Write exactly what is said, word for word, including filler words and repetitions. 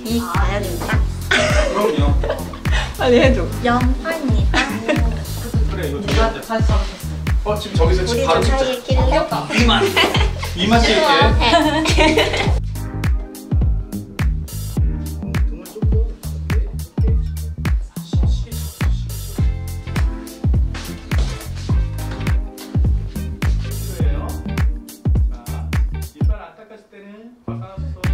이 가야 됩니다. 그럼요. 빨리 해줘. 영화입니다. 그래 이거 중요하다. 다시 잡으셨어. 어 지금 저기서 지금 우리 바로 좀 찍자. 사이에 끼를래? 이만 이만 찍을게. 등을 좀 더. 필요해요. 자, 이빨 안 닦았을 때는 벗어나서.